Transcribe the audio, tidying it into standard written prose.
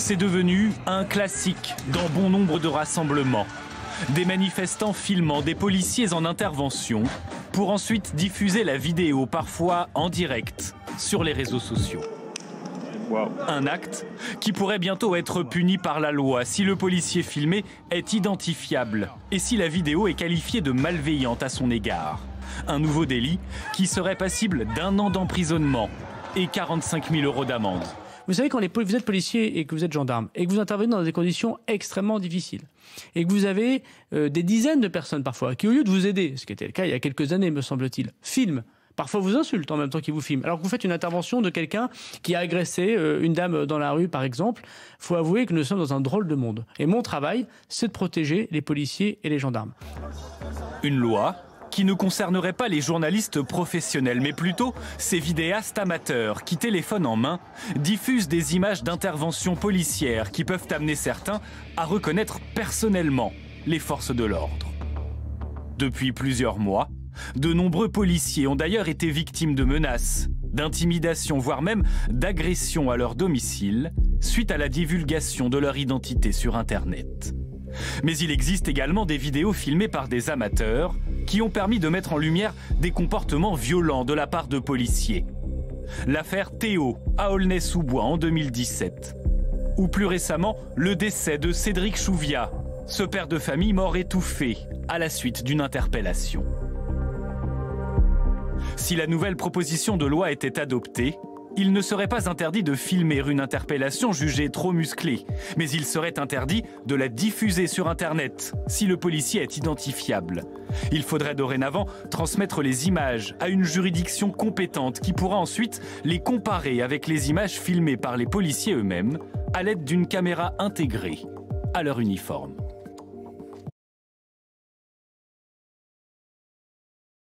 C'est devenu un classique dans bon nombre de rassemblements. Des manifestants filmant des policiers en intervention pour ensuite diffuser la vidéo, parfois en direct, sur les réseaux sociaux. Wow. Un acte qui pourrait bientôt être puni par la loi si le policier filmé est identifiable et si la vidéo est qualifiée de malveillante à son égard. Un nouveau délit qui serait passible d'1 an d'emprisonnement et 45 000 € d'amende. Vous savez, quand vous êtes policier et que vous êtes gendarme et que vous intervenez dans des conditions extrêmement difficiles et que vous avez des dizaines de personnes parfois qui, au lieu de vous aider, ce qui était le cas il y a quelques années, me semble-t-il, filment, parfois vous insultent en même temps qu'ils vous filment, alors que vous faites une intervention de quelqu'un qui a agressé une dame dans la rue, par exemple, il faut avouer que nous sommes dans un drôle de monde. Et mon travail, c'est de protéger les policiers et les gendarmes. Une loi qui ne concernerait pas les journalistes professionnels, mais plutôt ces vidéastes amateurs qui, téléphone en main, diffusent des images d'interventions policières qui peuvent amener certains à reconnaître personnellement les forces de l'ordre. Depuis plusieurs mois, de nombreux policiers ont d'ailleurs été victimes de menaces, d'intimidations, voire même d'agressions à leur domicile, suite à la divulgation de leur identité sur Internet. Mais il existe également des vidéos filmées par des amateurs qui ont permis de mettre en lumière des comportements violents de la part de policiers. L'affaire Théo à Aulnay-sous-Bois en 2017. Ou plus récemment, le décès de Cédric Chouviat, ce père de famille mort étouffé à la suite d'une interpellation. Si la nouvelle proposition de loi était adoptée, il ne serait pas interdit de filmer une interpellation jugée trop musclée, mais il serait interdit de la diffuser sur Internet si le policier est identifiable. Il faudrait dorénavant transmettre les images à une juridiction compétente qui pourra ensuite les comparer avec les images filmées par les policiers eux-mêmes à l'aide d'une caméra intégrée à leur uniforme.